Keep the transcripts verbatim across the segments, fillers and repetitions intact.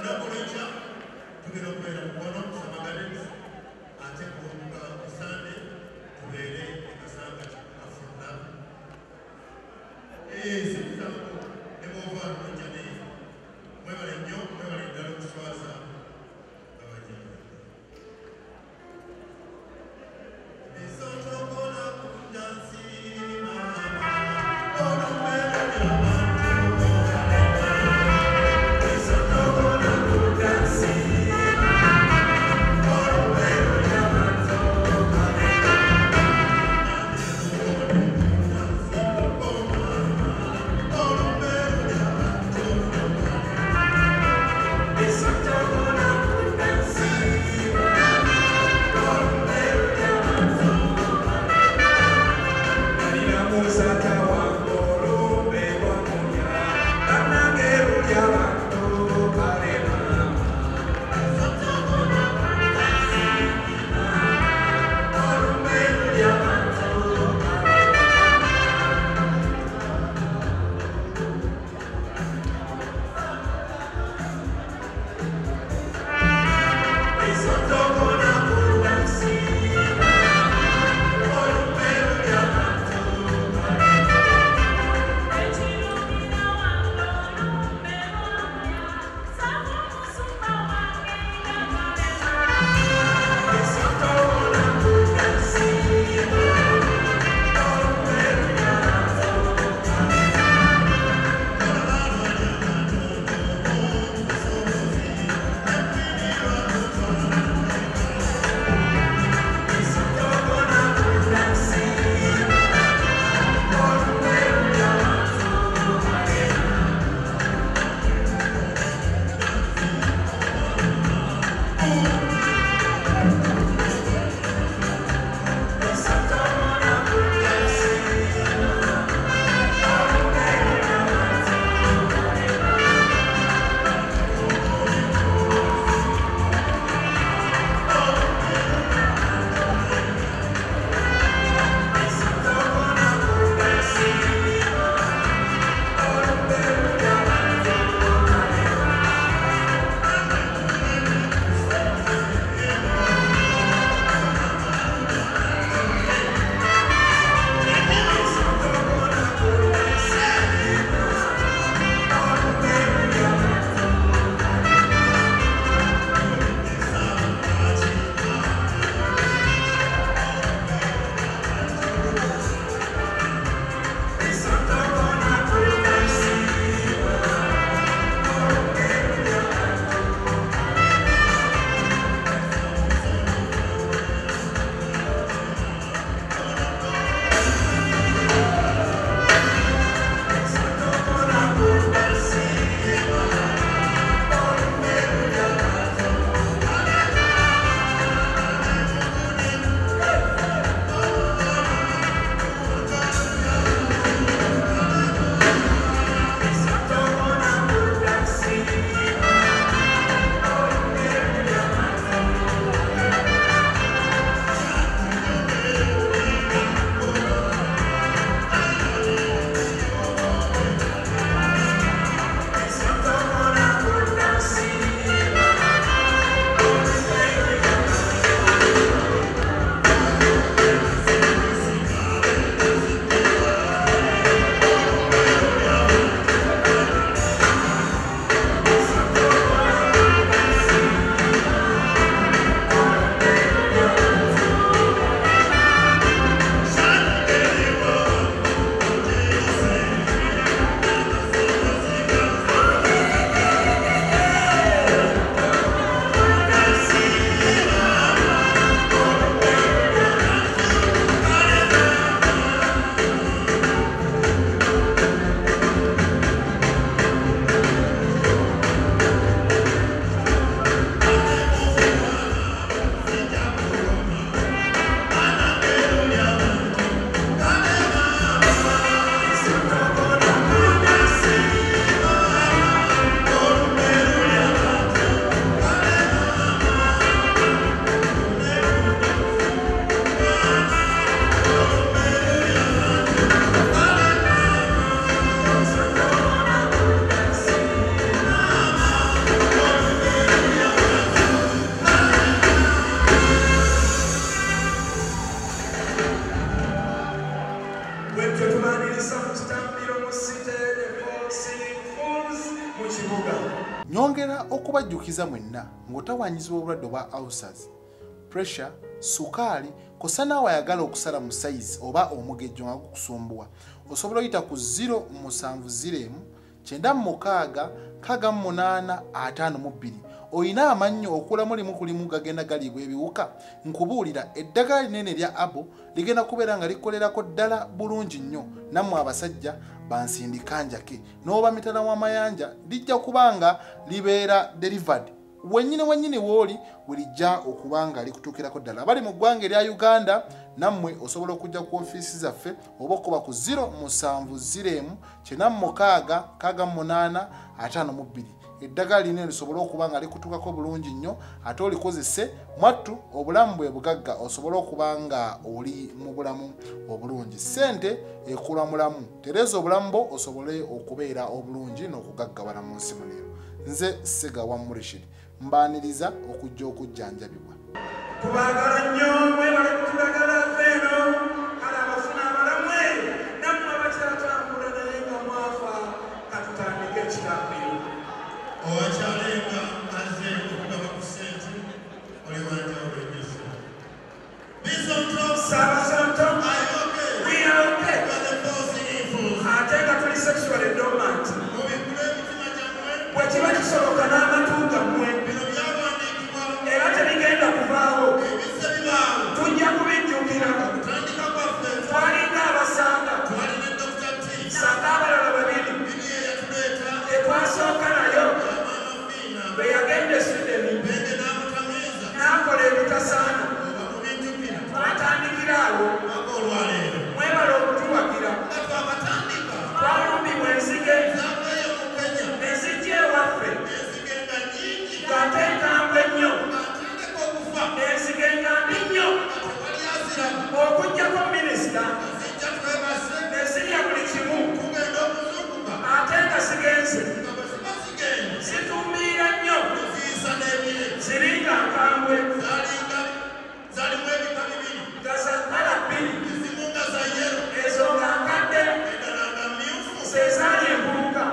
Thank you. kiddukiza mwenna ng'otawanyizibwa obulwadde obwa ulcers, pressure, sukaali kosa naawe ayagala okusala mu sayizi oba omugejjo nga gukusumbuwa, osobola oyita ku zero musanvu zero emu kyenda mukaaga nkaaga mu munaana ataano mu bbiri. Oyina amannyo okulamu limu ku limu gagenda galiibwa ebiwuka? Nkubuulira eddagala linene lya abo ligenda kubeera nga likolerako ddala bulungi nnyo. Nammwe abasajja bansindika njake n'oba mitala w'amayanja lijja kuba nga libeera delivered wennyini wennyini w'oli bulijja okuba nga likutuukirako ddala. Abali mu ggwanga erya Uganda nammwe osobola okujja ku ofiisi zaffe oba okuba ku zero musanvu zero emu kyenda mukaaga nkaaga mu munaana ataano mu bbiri. Eddagala lino lisobola okuba nga likutuukako bulungi nnyo ate olikozese mwattu obulamu bwe bugagga osobola okuba nga oli mu bulamu obulungi. Ssente ekula mulamu, tereeza obulamu bwo osobole okubeera obulungi n'okugaggawala mu nsi muno. Nze Ssegawa Rashid mbaaniriza okujja okujjanjabibwa. Kubagala nnyo mwebale kutulagala ffeeno kale abafuna abalamwe nammwe abakyatambula naye nga mwafa katutandike ekitambi. Owakyalenga azze okugaba ku ssente oli wanja olw'ennyusi. Saabasonto we are okay. Ate nga tuli sexually dormant. Bwe kiba kisoboka n'amatu gammwe era tebigenda kuvaawo tujja kubijjukira. Twalinga abasanga sanga abalala babiri etwasooka nayo bwe yagenda e Sweden n'akola ebitasaana twatandikira awo. Mwebala okutuwagira twalumbibwa enzige enzigi ewaffe ng'ate enkambwe nnyo enzige nga mbi nnyo okuggyako minisita nezirya buli kimu ate nga sigenze zitumbira nnyo ziringa nkambwe nga za kkala bbiri ezo nga nkadde zezaali embuluka.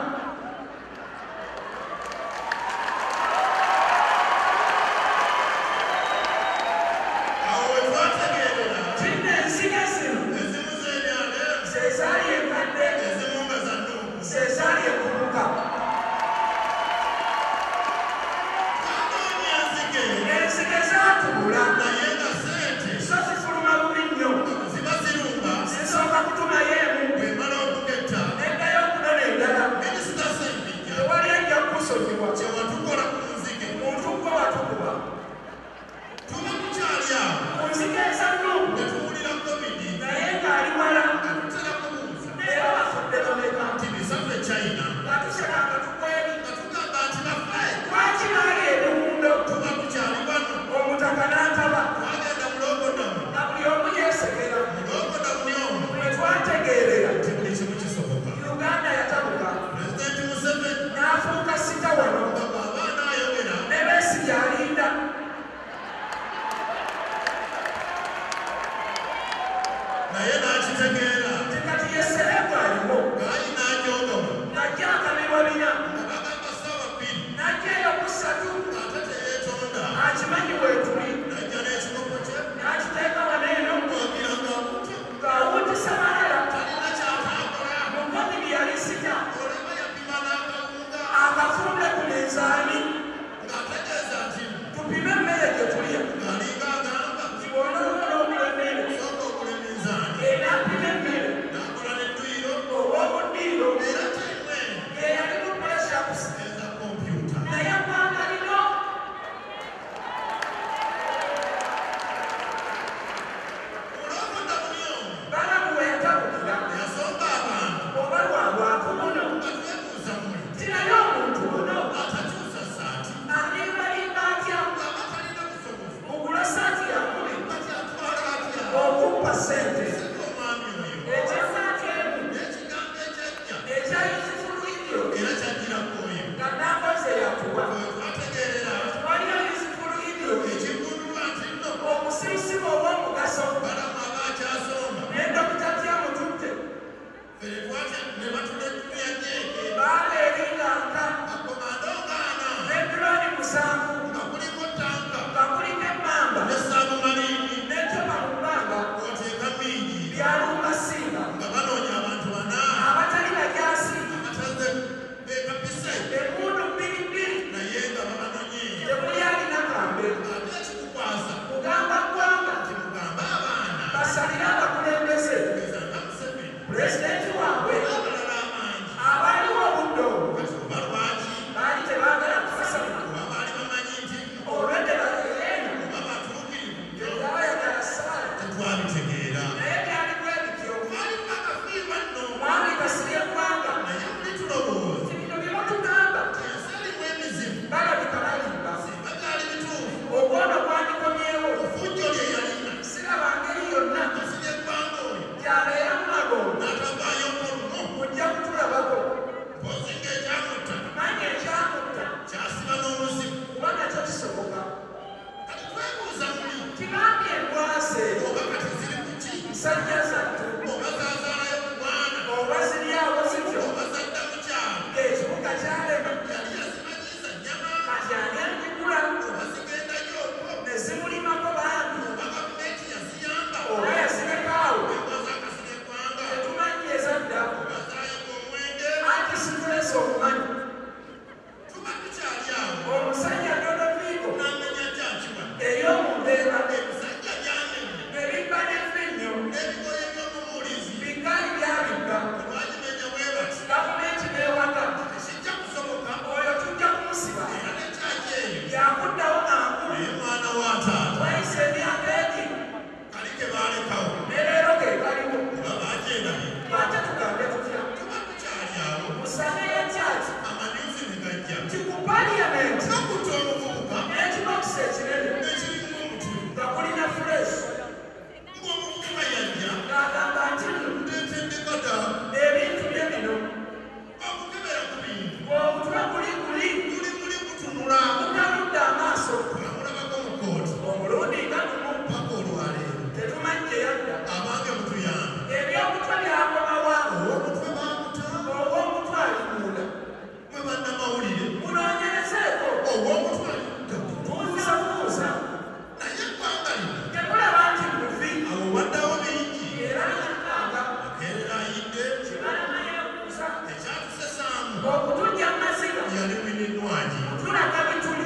yakuddawo mangu naye mwana wa taata wayise emyaka egi kali ke baalekawo ne leero ge kaliwo nga baagenda ate tugambe tutya tuba tukyali awo musane y'ekyaki amanyuzi ne gajja nti ku paliyamenti nakutta omuvubuka n'ekibokisi ekinene ekirimu omutwe nga kulina fuleesi ng'omuvubuka yajja ng'agamba nti ndeetedde kata ebintu bye bino bakukebera ku bintu obutwe guli guli muli muli kutunula mutaludde amaaso amulabako mu kooti omulundi nga gumu paka olwaleero tetumanyi gye yadda abange mutuyambe ebyomutwe byakomawa ow'omutwe baamuta ow'omutwe ali munda mwe bannamawulire munoonyerezeeko ow'omutwe ali buuza buuza naye eggwanga lino tekulaba nti muvi abo waddawo bingi era nakanga makerera ayidde kibalama yeebuuza ekyatusesaamu okutujja maziga yali mininnwagi tulaga bituli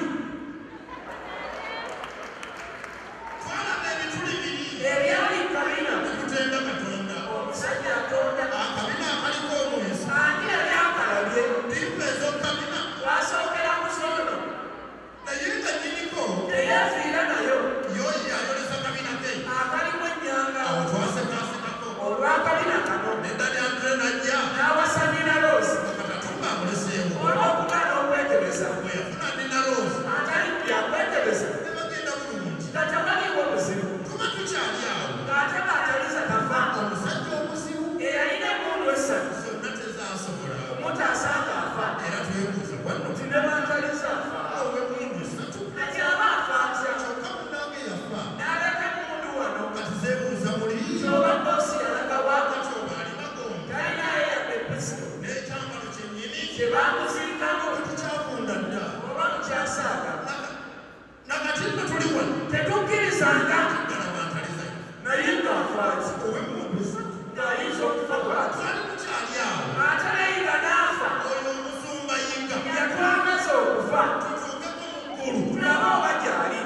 twalaga ebituli biri ebyali kabina nekutenda katonda omusajja atonda akabina akaliko omweso ani yali akalabye dimba ez'okabina twasookera mu zoono naye nga nyiniko teyeefiira nayo yoyi ayolesa kabina ke akalimu ennyanga awo twasekasekako olw'akabina kano neddali andre najja n'awasanira loosi akatumba amuleseewo olw'okuba n'okwetebeza bwe yafuna nina rose atali byakwetebeza ne bagenda bulungi nga tebaliwo buzibu tuba tukyali awo ng'ate baataliza tafa omusajja omuzibu eyalina emmundu essatu zonna tezaasobola omutaasa ng'afa era twebuuza wanno nti ne bantaliza afa ow'emmundu esatu kati aba afa atya kyokka munnange yafa n'aleka emmundu wano kati zeebuuza muli kyoba boosi yalagawa kati oba alina gomba talinaye yadde episito n'ekyambalo kyennyini kye baamuziikamu tukyafunda dda oba mukyasaaga nakati nno tuli wano tetukkirizanga ddala bantalizayo naye ng'afaaki ow'emmundu esatu ng'ayinza okufa bw'ati twali tukyali awo ate nayiga n'afa oyo omuzumba yinga yatwamaze okufa tutuukeko mu ggulu tulabe oba gy'ali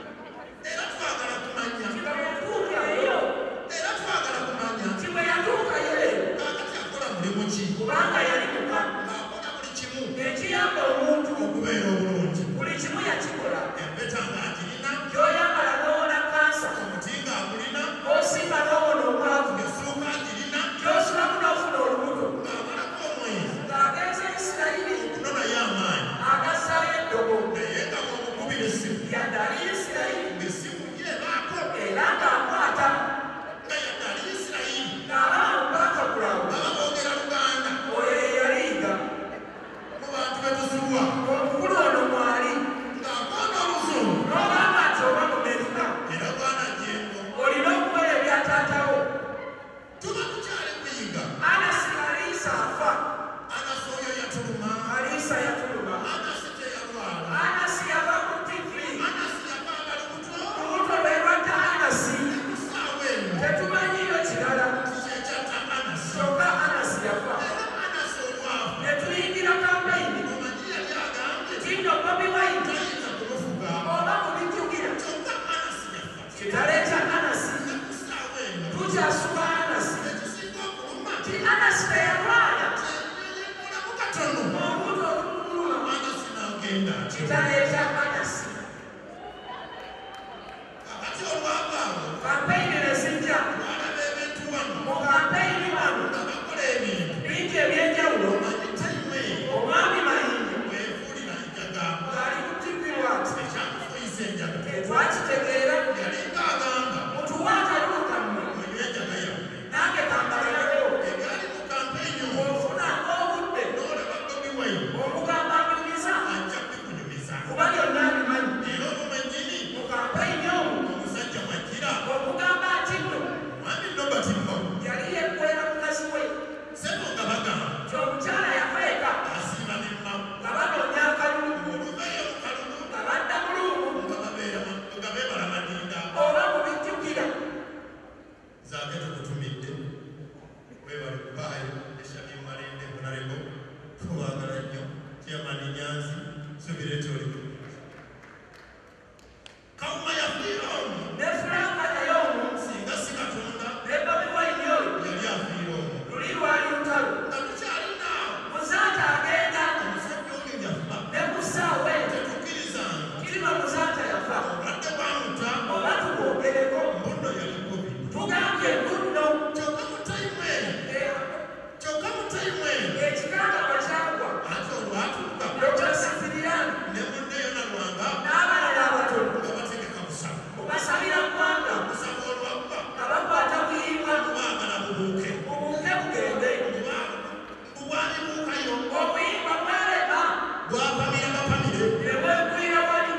era twagala kumanya nga bwe yatuukayo era twagala kumanya nti bwe yatuukayo eyo kaakati akola mulimu ki kubanga yali muka ng'akola buli kimu ekiyamba omuntu okubeera obulungi buli kimu yakikola empeta ng'agirina gy'oyambala n'owona kansa omuti ng'agulina osimba n'owona obwavu essuuka agirina gy'osulamu n'ofuna olubuto ng'amalako omwezi ng'agenza isirayiri okunonayo amaanyi agassaayo eddogo naye nga bw'omukubira essimu yadde ali isirayiri ng'essimu yeebaako era ng'akwata nga yadde ali isirayiri ng'alaba mu baakagulawo baba boogera luganda oyo ye yaliiga mu bantu be tuzibuwa omukulu ono mwali ng'akoona oluzungu n'ogamba nti oba mumerika era bwana jengo olina okukola ebyataatawo tuba tukyali kuyiga anasi aliisa afa anasi oyo yatuluma aliisa yatuluma anasi teyalwala anasi yava ku tivi anasi yavanga lubuto olubuto lwerwadda anasi kusaawa eno tetumanyiyo kirala kyekyatta anasi kyokka anasi yafa era anasi olwavu ne tuyingira kampeyini omanyi yali agambye tinno bobi wine tayinza kumufuga oba kubijjukira kyokka anasi yafa kitaleeta anasi ne kusaawa eno tukyasuka anasi ekisinga okuluma ti anasi teyalwala kyeyemulamu katono omuntu olumuluma anasi n'agenda atyo kitaleeta anasi kakati olwavaawo kampeyini ne zijja twalaba ebintu wano mu kampeyini wano nga bakola ebintu bingi ebyenjawulo omanyi tayiwe omwami mayinja weefuulira enjaga ng'ali ku tivi waati ekyamufuuyisa enjaga twakitegeera yali ng'agamba mutuwa akalulu kammwe onywa enjaga yammwe nange kambalagako ebyali mu kampeyini omwo ofunanga obudde n'olaba bobi wine omugamba anyumiza ajja bikunyumiza kuba byonna abimanyi era omwo mwennyini mu kampeyini omwo omusajja mwajjira okugamba singa musajja yafa obadde bwamuta oba tukwongereko mbuno yalikubi tugambye nnuno kyokka mutayimwe kyokka mutayimwe ekikanga kyagwa ate olwatuuka dokita sifiriyani ne munneyo nalwanga n'abalala abatono nga bategeka busaba obasabira ggwanga busaba olwabba nga bakwata buyimba kubanga bubuuke bubuuke bugende bubwalibuukayo obuyimba bwalema bwapamira bapamire ne bwegwira wali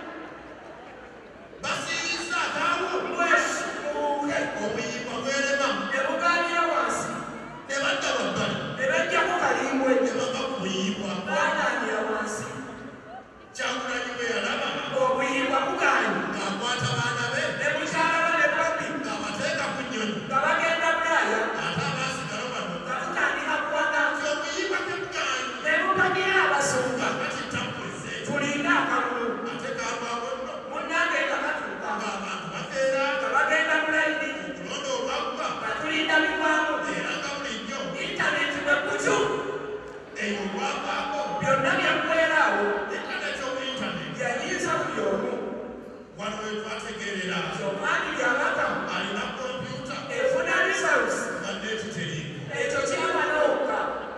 basiiyiza akaawo bwesi bubuuke obuyimba bwerema ne bugaanira wansi ne badda wabbali ne bajjako kalimbwe ne bava ku buyimba bagaanira wansi kyagulanyi bwe yalaba obuyimba bugaanyi ng'akwata baana be ne mukyala ba ne babbi ng'abateeka ku nnyonyi nga bagenda bulaaya ate abaasigala bano nga tutandika kuwaga kyobuyimba tebugaanyi ne bupamira abasumba bakitampulise tulinga akalulu ate kalwawo nno munnange nga katuuka ng'abantu bakeera nga bagenda bulayidi okulonda olwabba nga tulinda bigwamu era nga bulijjo intaneti bwe kutu eyo olwavaako byonna byaggweeraawo intaneti omu intaneti yayinza buli omu wano we twategeerera omwami byabaka alina kompyuta efuna results nga neeti teriiko ekyo kiraba n'okka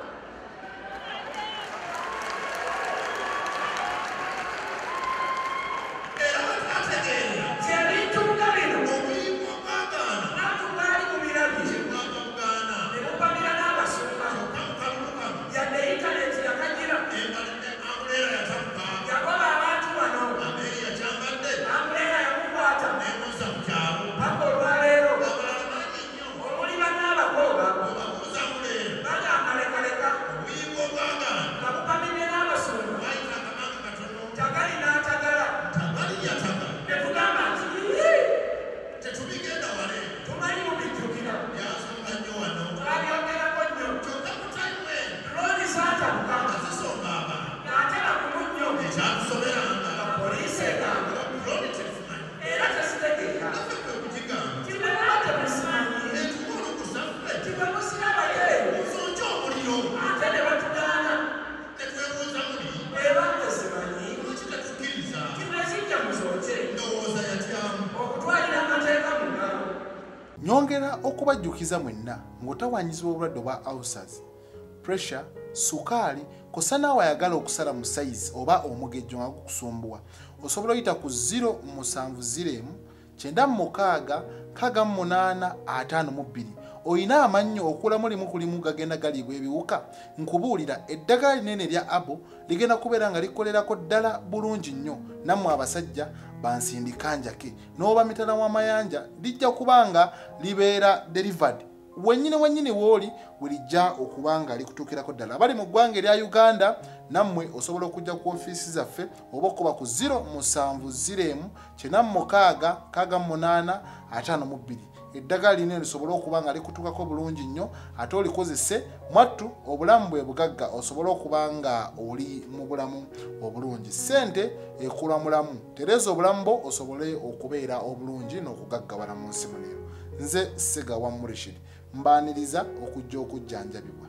era we twategeerera ebintu nga bino obuyimba obwagaana abantu baali mu birabye kyebwava bugaana ne bupamira n'abasumba kyokka mu kalulu kano yadde intaneti yakagira ambuleera yatabuka yagoba abantu wano ameeri yakyambadde ambuleera yamukwata neebuuza mu kyalo paka olwaleero abalala bangi nnyo omuli bannaabagooba obabuuza ambuleera bagamba lekaleka obuyimba obwagaana nga bupamidde n'abasumba bayita akamanga katono tagali n'atagala tagali yataga ne tugamba nti "Ii, tetubigenda wale tumanyi mubijjukira byasonga nnyo wano twabyogerako nnyo kyokka mutayimwe looni zaatabuka nga zisonga abaana ng'ate bakumu nnyo ekyatusoberanga nga poliisi egamba loni tetumanyi era tesitegeera naffe kwe kugigamba tibwe muba temusimanyi etuwa olugusaffe tibwe musirabayo nsonja omuliro ate ne batugaana ne twebuuza muli eba tezimanyi lwaki tetukkiriza tibwe zijja muzooke ndowooza yatyamu okutwalira amateeka mu ngalo nyongera okubajjukiza mwenna ng'otawanyizibwa obulwadde obwa ulcers, pressure, sukaali kosa naawe ayagala okusala mu sayizi oba omugejjo nga gukusumbuwa osobola oyita ku zero musanvu ziro emu kyenda mukaaga kaaga mu munaana ataano mu bbiri. Oyina amannyo okulamu limu ku limu gagenda galiibwa ebiwuka. Nkubuulira eddagala linene erya abo ligenda kubeera nga likolerako ddala bulungi nnyo nammwe abasajja bansindika njake n'oba mitala w'amayanja lijja kubanga libeera delivered wennyini wennyini wooli werijja okubanga likutuukirako ddala. Abali mu ggwanga erya Uganda nammwe osobola okujja ku ofiisi zaffe oba okuba ku zero musanvu ziro emu kyenda mukaaga kaaga mu munaana ataano mu bbiri. Eddagala lino lisobola okuba nga likutuukako bulungi nnyo ate olikozese mwattu obulamu bwe bugagga osobola okuba nga oli mu bulamu obulungi. Ssente ekula mulamu tereeza obulamu bwo osobole okubeera obulungi n'okugaggawala mu nsi muneero. Nze Sega wa Murishid mbaaniriza okujja okujjanjabibwa.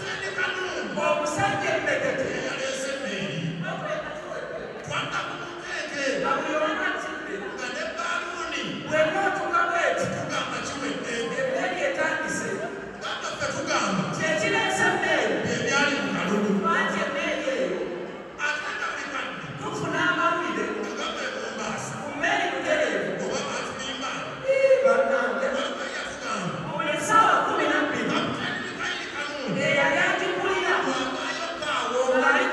omusajja emmegete yaleese emmeeri kwata ku mukeeke abuyonatidde nga ne baaluuni bwenootuka bweti tugamba kiwedde emmeeri etandise nganga ffe tugamba kyekireesa emmeeri ebyali mu kalulu anti emmeeri eyo ate nga bikadde tufuna amawulire nga gava e Mombasa ku mmeeri butereevu oba baatubimba bannange waliwo yatugamba buli ssaawa kumi na bbiri kapitaani Mikaeli Kanuuni eyali agigulira bw'avaayo kaawo ng'ali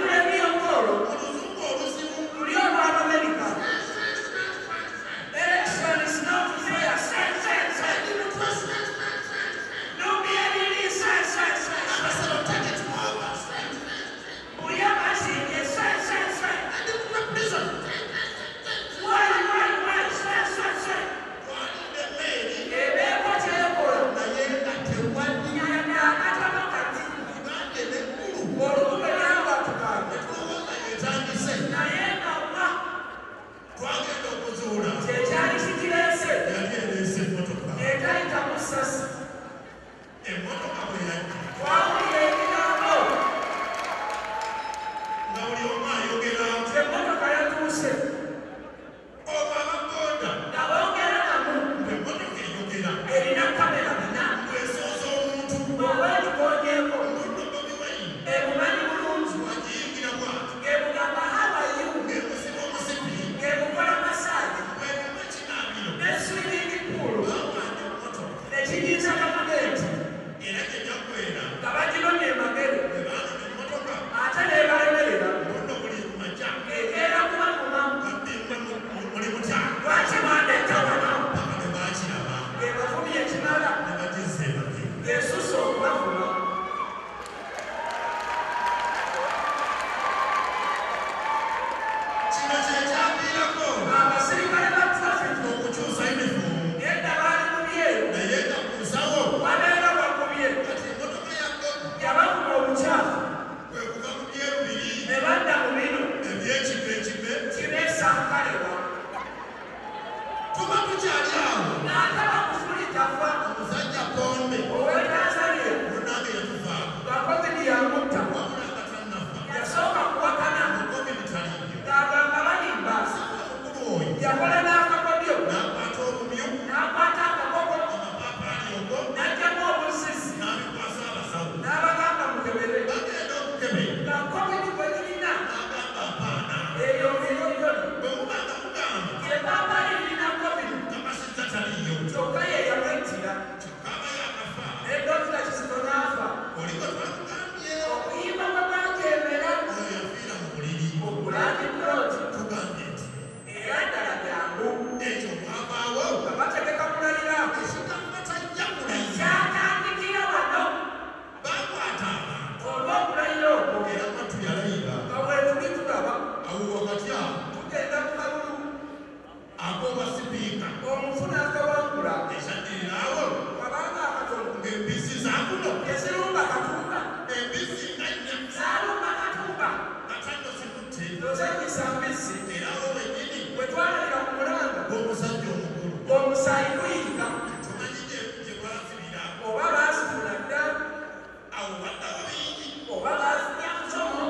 tuba tukyali awo n'ataba kufulitafa omusajja pombe ow'etanzania munange yatufaako nga covid yamutta wabula nga tannafa yasooka kuwakana covid talibyo ng'agamba balimba omukulu oyo yakola n'akakodyo n'akwata obumyu n'akwata akakoko amapaapaali ogo n'ajjamu obusisi n'abikwasa abasawo n'abagamba mukebere bagenda okukebera nga covid gwe girina n'agamba apaana eyo eyoyoli bwe mubanga mugamba epaapali lirina covid kabasizza taliyo kyokka ye yamwettira kyokka aba yakafa ne dokita kizito n'afa oliko twakugambye okuyimba kwe bajeemera oyo yafiira mu buliri okulandi ploti tugambye nti era ddala byangu ekyo mwavaawo nga bategeka kulayira ekigambo tajja kulayira kyatandikira wano bakwata abantu olw'okulayira okwo era matu yalayira nga bwe tuli tulaba awo wakati awo tugenda mu kalulu ag'obwa sipiika omufuna akawangula ekyaddiriraawo wabanga akatono ng'embisi zaakuno ezirumba katumba embisi nga nnya zaalumba katumba katanno zikutte tozanyisa mbisi era wo wennyini bwe twalalira ku mulanga ng'omusajja omukulu omusaayi guyinga tumanyi gye gye bwazibira oba baasifuna dda awo waddawo bingi oba baafulya musomo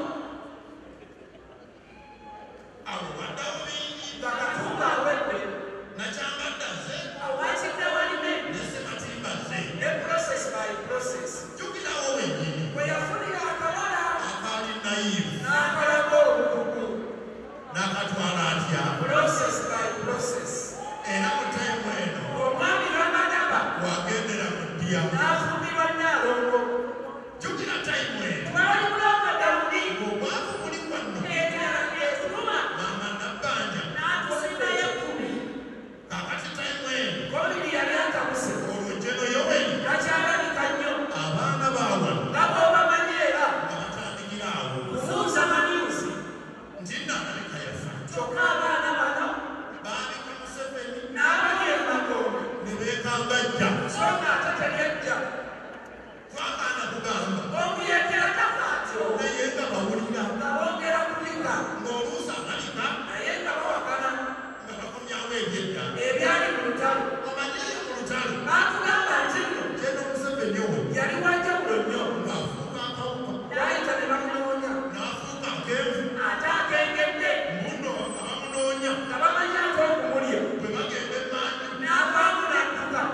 awo waddawo bingi nga katumba awedde nakyambadda ze awakidde walime ne sematimba ze ne process by process jjukirawo wennyini bwe yafunira akawala akaali nayivu n'akolako obukugu n'akatwala atya process by process era mu taimu eno omwami lwamadaba wagendera mu ddya n'afumbirwa nnaalongo jjukira taimu eno twali mulongo dawudi ng'obwavu buli kwanno ekirala etuluma maama nabbanja n'atusindayo ekkumi kakati taimu eno covid yali atabuse olwo jeno yoweri takyalabika nnyo abaana baawano nga bw'obamanyi era nga batandikira awo kuzuuza manyuzi nti naalabika yafa kyokka abaana bano baabika museveni n'abali emagongo ne beekangajja so nga ate teryejja twagaana kugamba okuyeekera tafaatyo naye nga bawulira nga bongera kulika ng'oluusi amalika naye nga bawakana nga bakomyawo ebyedda ebyali mu lutalo omanyeyo mu lutalo baatugamba nti nno jeno museveni oyo yali wajjawulo nnyo ng'afuuka akawuka n'ayita ne bamunoonya n'afuuka nkenvu ate akengedde muno abamunoonya nga bamanyi ate okumulya bwe bagenda emmanju n'avaamu n'adduka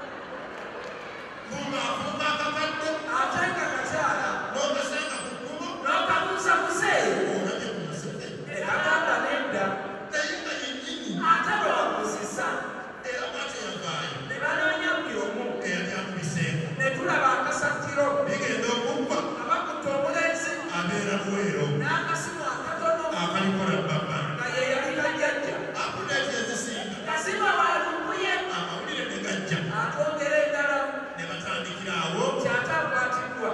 ng'omba afuuka akakadde ate nga kakyala n'okasanga ku kkubo n'okabuusa buseeyo olabye ku museveni ekagamba nedda naye nga yennyini ate bwe wabuuzisa era bw'ate yavaayo ne banoonya buli omu eyali akubiseeko ne tulaba akasattiro bigenda okuggwa nga bakutte omulenzi abeera luweero n'akasimu akatono akalikola bbabba nga ye yali kajjajja apudeeti ezisinga kasimu walumbuye amawulire ne gajja atwongera endala ne batandikira awo nti ate akwatiddwa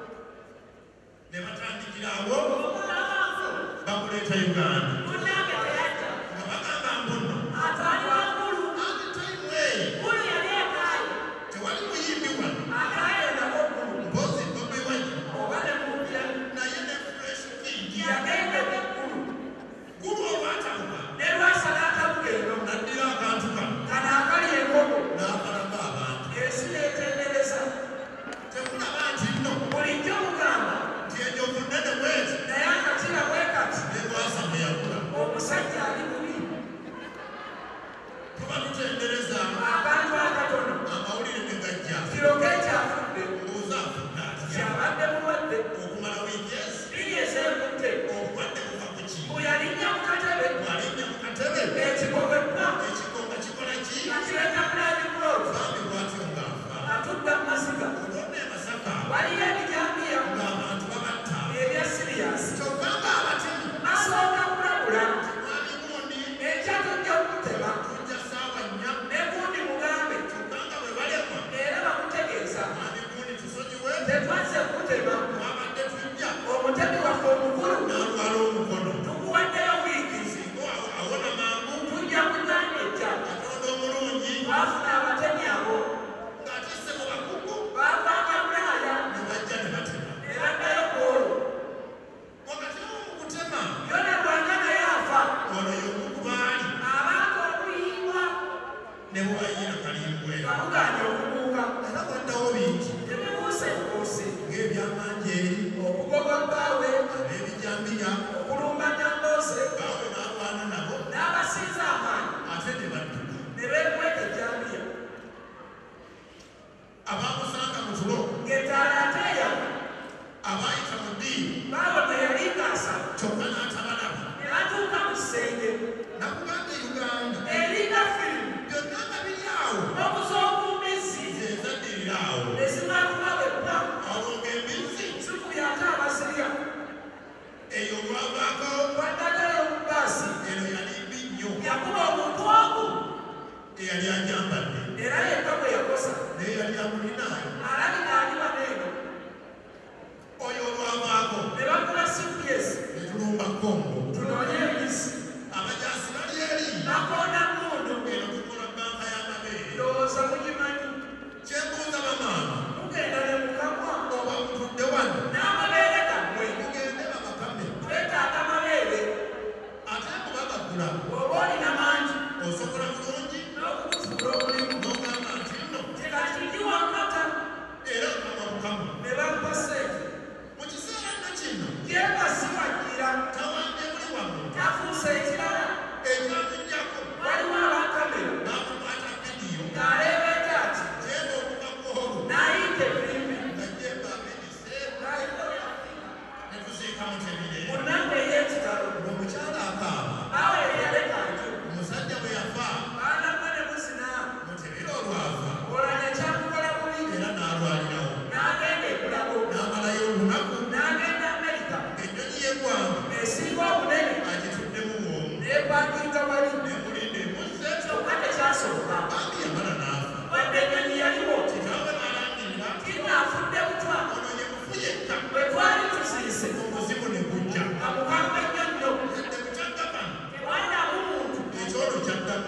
ne batandikira awo omulabanfu bakuleeta uganda munnange teyajja nga bagamba mbuno atwali waggulu anti taimu eyo ggulu yali ekaayi tewali muyimbi wano akaaye nako ggulu mpozi bobi wine oba ne mupya naye ne fresh king yagendeko eggulu gulu olwatawuka ne lwasa n'atabugendo naddira akantu kano nga naakali enkoko n'akalaga abantu ensi n'etendereza tekulaba nti nno bulijjo mugamba nti enjovu nnene bweti naye akatira bwe kati ne bwasa bwe yakula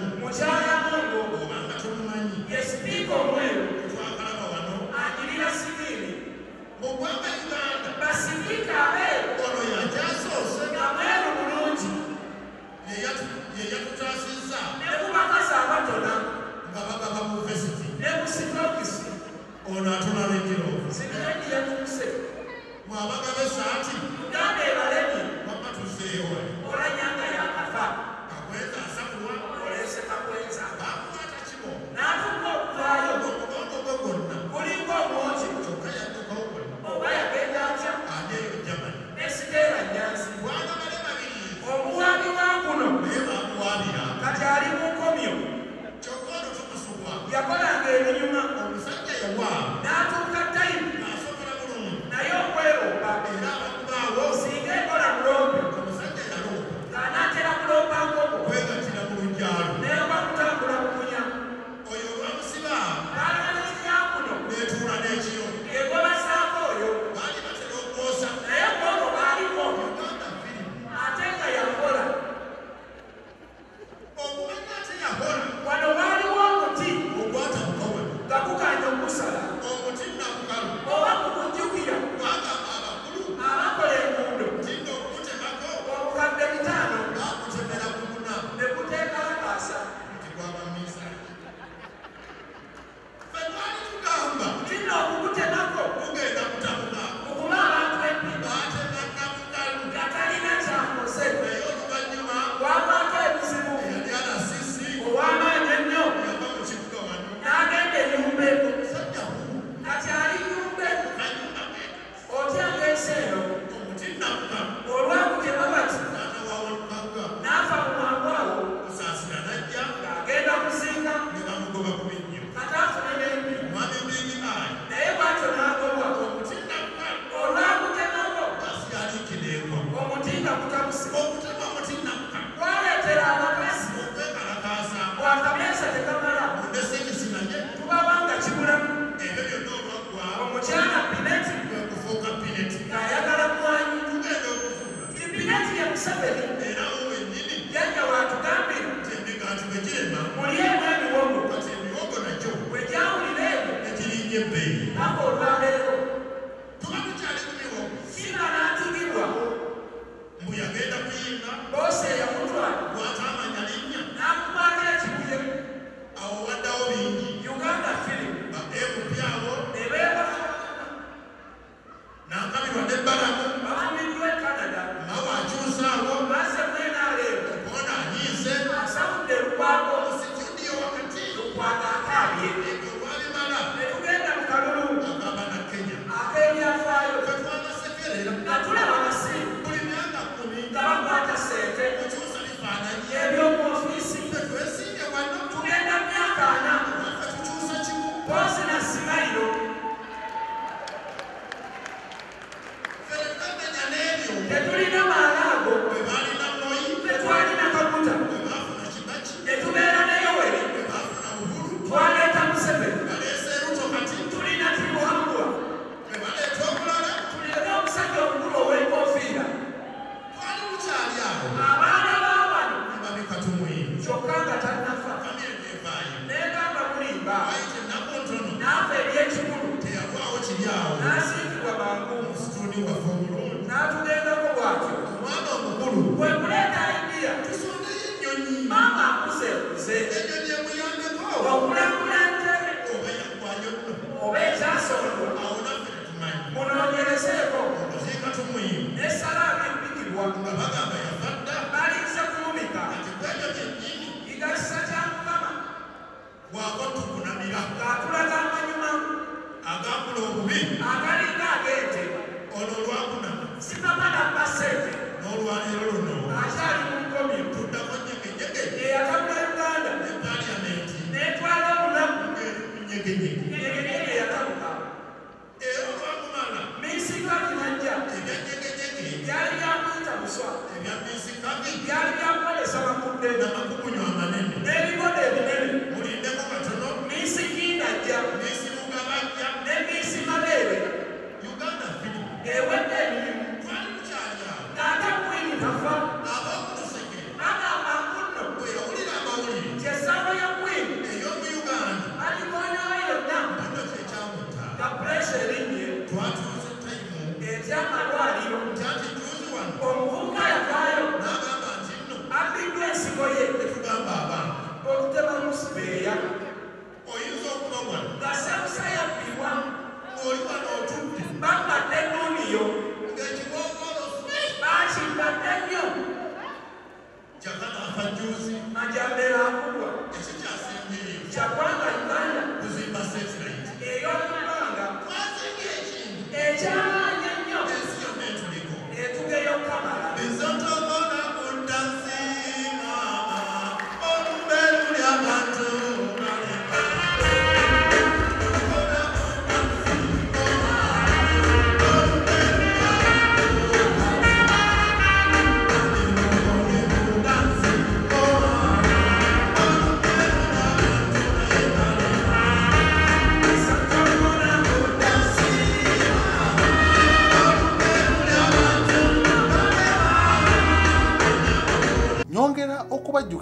mukyala mungo obanga tumumanyi ye sipiika omweru twakalaba wano agirira siviiri mu ggwanga Uganda basipiika abeeru ono yakyasoose nga mweru bulungi ye yatutaasizza ne ku bakazi abatona nga bagaba mu vesiti ne ku sitokisi ono atunala ekirovu simiredi yatuuse mwabagaba esaati uganda ebalemi wamma tuzzeeyo wali olanyanga yakafa kakwenza asakulwa olese kakwenza bamukwata kimo n'atuka okuvaayo omugongo gwe gwonna kulinga omwoki kyokka yaddukawo gwonna oba yagenda atya adeeyo Germany nesiteera nyanzi bwana bale babiri omuwaabi wa kuno naye bamuwaabira kati ali mu nkomyo kyokka ono tumusubwa yakolanga ebinyuma omusajja yawaaba n'atuuka tayimu asobola bulungi naye okweromba era abakubaawo singa ekola mulombe omusajja yaloopa ng'anaatera kulomba nkoko kwegatira mu lujjalo neeba kutambula mukunya oyo olwamusiba paalamenti ya kuno neetuula n'ekiro egobasaako oyo baali batera okwosa naye kwoko baaliko uganda firimu ate nga yakola okumanya ate yakola wano waaliwo omuti ogwata mukowe nga gukanja okusala omuti nakukalu oba kukujjukira bagamba abakulu abakola enguudo tinda okutemako obukadde bitaano bakutemera ku muna ne kuteekalakaasa nti gwaba misa fe twali tugamba tinna okukutemako mugenda kutabuka okuba abantu empi batema nakukalu nga talina kyakoze naye oluvannyuma wavaako ebizibu eyali alasisi ow'amaanyi ennyo yava mu kibuga wano n'agenda enyumbeeko musajja huu kati ali nyumbeeko kanyumba ke otyanga ensi eno omuti nakukalu olwakutema bati n'atawawalukagga n'afa mu mwangu awo musaasira najja ng'agenda kuzinga ne bamugoba ku minnyo kati afune n'empi omwami mbingi ayi naye bwatyo n'agobwa omuti nakukalu olwakutemako basi yaliikireekwa omuti nga gutabuse okutema omuti nakukalu twaleetera abakazi okwekalakaasa bwakameesa tekamala ondesekisi naye tubawanga kibulamu ebyo byonna olwaggwa omukyala pineti kwekufuuka pineti ng'ayagala mwanyi tugenda okuzuula ti pineti ye museveni era wo wennyini jjajja watugambira nti emiganti bwe girema mulyemu ebiwogo kati emiwogo nagyo bwe gyawulira ebyo egirinnya ebbeeyi paka olwaleero tuba tukyali ku miwogo singa n'atigibwa mbu yagenda kuyinga boosi eyamutwala bw'ataamanya linnya n'amukwata ekibuye awo waddawo bingi uganda filimu ba ebupyawo ne beebafa n'akabirwa n'ebbalamu bafumiddwa e canada nawe akyusaawo maze mwenaaleero bona anyiise asabudde lukwago situdiyo wakati lukwago akaabye ebyo olwabimala ne tugenda mu kalulu agamba na kenya ak'ebyafaayo katwanasekerera nga tulaba abasiimu buli myaka kumi nga bakwata ssente kukyusa bifaananyi eby'omu ofiisi twesinge wano tugenda mu myaka ana waffe tukyusa kimu poozi na simayiro fere twamenya n'ebyo tetulina maalaago bwe baalina moyi tetwalina kaguta bwe baafuna kibaki ne tubeera ne yoweri bwe baafuna uhuru twaleeta museveni baleese ruto kati tulina timuhambwa bwe baleeta omulala tulina omusajja omukulu ow'enkofiira twali bukyali awo abaana baabano ne babika tumuyinza kyokka nga tannafa kamere nevaayo negamba mulimba ayite ennaku ntono n'afa ebyekikulu teyalwawo kiri awo n'asiikibwa mangu mu situni waffe omulungi n'atugendako bw'atyo omwana omukulu bwe kuleeta indiya tusondeyo ennyonyi maama akuzeekuze ennyonyi emuyambeko okulambula ntebe oba yaggwayo nno oba ekyasondwa awo naffe tetumanyi munoonyerezeeko okuziika tumuyinza n'essalaamu empikibwa nga bagamba yafa dda balinze kulumika kati kwebyo byennyini igasa kya mukama bwako tukunamira ng'atulaga amanyuma agakula obubi agalinga ag'ente olwo olwakunama si papa nabba ssente n'olwaleero luno akyali mu nkomyo tuddako nnyegejjege eyatabula uganda ne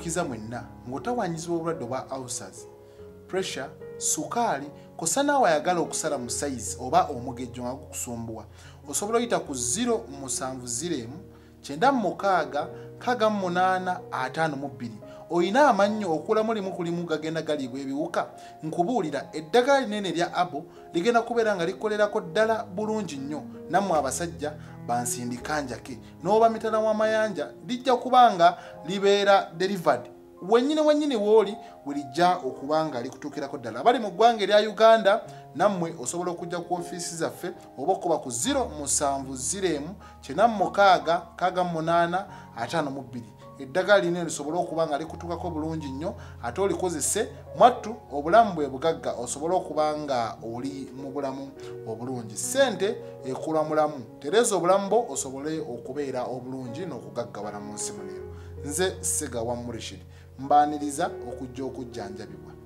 Mweddirikiza mwenna ng'otawanyizibwa obulwadde obwa ulcers, pressure, sukaali kosa naawe ayagala okusala mu sayizi oba omugejjo nga gukusumbuwa osobola oyita ku zero musanvu ziro emu kyenda mukaaga kaaga munaana ataano mu bbiri. Oyina amannyo okulamu limu ku limu gagenda galiibwa ebiwuka. Nkubuulira eddagala linene lya abo ligenda kubeera nga likolerako ddala bulungi nnyo nammwe abasajja bansindika njake n'oba mitala w'amayanja lijja kubanga libeera delivered wennyini wennyini wooli werijja okubanga likutuukirako ddala. Abali mu ggwanga erya Uganda nammwe osobola okujja ku ofiisi zaffe oba okuba ku zero musanvu ziro emu kyenda mukaaga kaaga munaana ataano mu bbiri. Eddagala lino lisobola okuba nga likutuukako bulungi nnyo ate olikozese mwattu obulamu bwe bugagga osobola okuba nga oli mu bulamu obulungi. Ssente ekula mulamu tereeza obulamu bwo osobole okubeera obulungi n'okugaggawala mu nsi muno. Nze Ssegawa Murshid mbaaniriza okujja okujjanjabibwa.